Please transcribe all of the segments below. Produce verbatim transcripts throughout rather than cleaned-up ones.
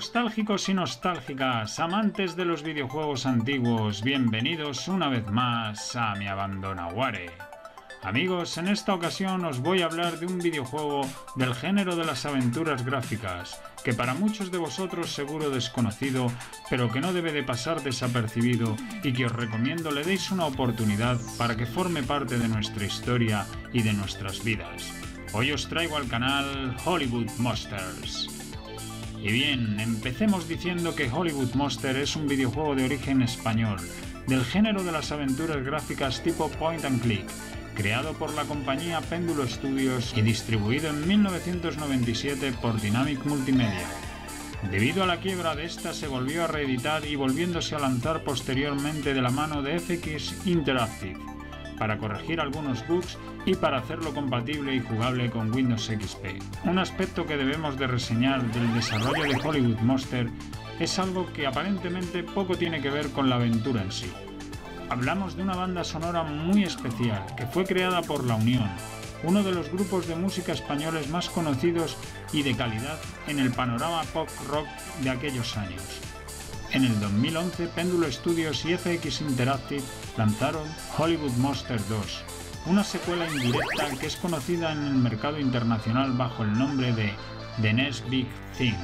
nostálgicos y nostálgicas, amantes de los videojuegos antiguos, bienvenidos una vez más a mi Abandonaguare. Amigos, en esta ocasión os voy a hablar de un videojuego del género de las aventuras gráficas, que para muchos de vosotros seguro desconocido, pero que no debe de pasar desapercibido y que os recomiendo le deis una oportunidad para que forme parte de nuestra historia y de nuestras vidas. Hoy os traigo al canal Hollywood Monsters. Y bien, empecemos diciendo que Hollywood Monsters es un videojuego de origen español, del género de las aventuras gráficas tipo point and click, creado por la compañía Péndulo Studios y distribuido en mil novecientos noventa y siete por Dinamic Multimedia. Debido a la quiebra de esta se volvió a reeditar y volviéndose a lanzar posteriormente de la mano de F X Interactive, para corregir algunos bugs y para hacerlo compatible y jugable con Windows X P. Un aspecto que debemos de reseñar del desarrollo de Hollywood Monsters es algo que aparentemente poco tiene que ver con la aventura en sí. Hablamos de una banda sonora muy especial que fue creada por La Unión, uno de los grupos de música españoles más conocidos y de calidad en el panorama pop rock de aquellos años. En el dos mil once, Péndulo Studios y F X Interactive lanzaron Hollywood Monsters dos, una secuela indirecta que es conocida en el mercado internacional bajo el nombre de The Next Big Thing.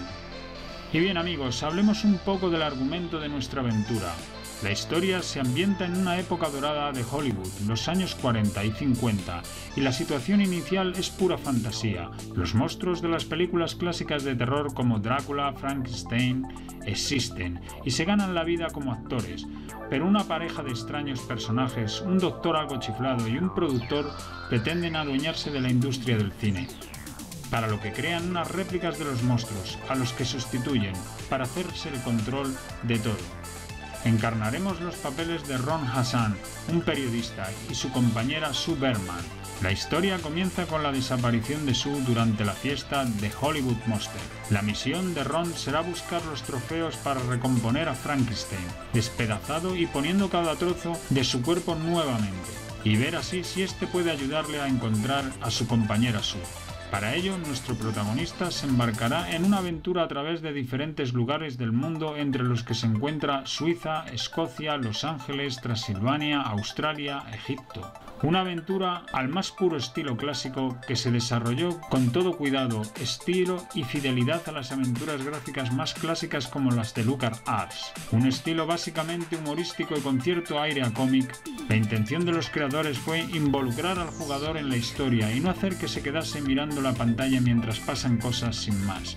Y bien amigos, hablemos un poco del argumento de nuestra aventura. La historia se ambienta en una época dorada de Hollywood, los años cuarenta y cincuenta, y la situación inicial es pura fantasía. Los monstruos de las películas clásicas de terror como Drácula, Frankenstein existen y se ganan la vida como actores, pero una pareja de extraños personajes, un doctor algo chiflado y un productor pretenden adueñarse de la industria del cine, para lo que crean unas réplicas de los monstruos, a los que sustituyen, para hacerse el control de todo. Encarnaremos los papeles de Ron Hassan, un periodista, y su compañera Sue Berman. La historia comienza con la desaparición de Sue durante la fiesta de Hollywood Monsters. La misión de Ron será buscar los trofeos para recomponer a Frankenstein, despedazado y poniendo cada trozo de su cuerpo nuevamente, y ver así si este puede ayudarle a encontrar a su compañera Sue. Para ello, nuestro protagonista se embarcará en una aventura a través de diferentes lugares del mundo, entre los que se encuentra Suiza, Escocia, Los Ángeles, Transilvania, Australia, Egipto. Una aventura al más puro estilo clásico que se desarrolló con todo cuidado, estilo y fidelidad a las aventuras gráficas más clásicas como las de LucasArts. Un estilo básicamente humorístico y con cierto aire a cómic. La intención de los creadores fue involucrar al jugador en la historia y no hacer que se quedase mirando la pantalla mientras pasan cosas sin más.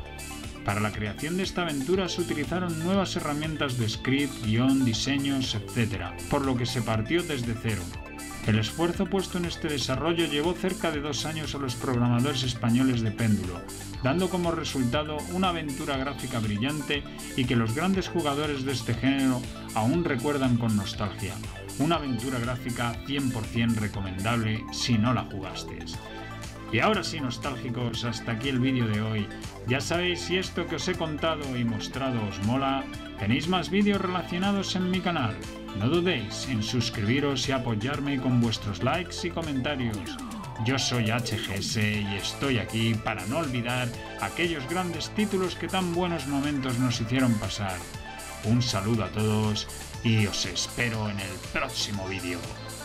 Para la creación de esta aventura se utilizaron nuevas herramientas de script, guión, diseños, etcétera, por lo que se partió desde cero. El esfuerzo puesto en este desarrollo llevó cerca de dos años a los programadores españoles de Péndulo, dando como resultado una aventura gráfica brillante y que los grandes jugadores de este género aún recuerdan con nostalgia. Una aventura gráfica cien por cien recomendable si no la jugasteis. Y ahora sí, nostálgicos, hasta aquí el vídeo de hoy. Ya sabéis, si esto que os he contado y mostrado os mola, tenéis más vídeos relacionados en mi canal. No dudéis en suscribiros y apoyarme con vuestros likes y comentarios. Yo soy H G S y estoy aquí para no olvidar aquellos grandes títulos que tan buenos momentos nos hicieron pasar. Un saludo a todos y os espero en el próximo vídeo.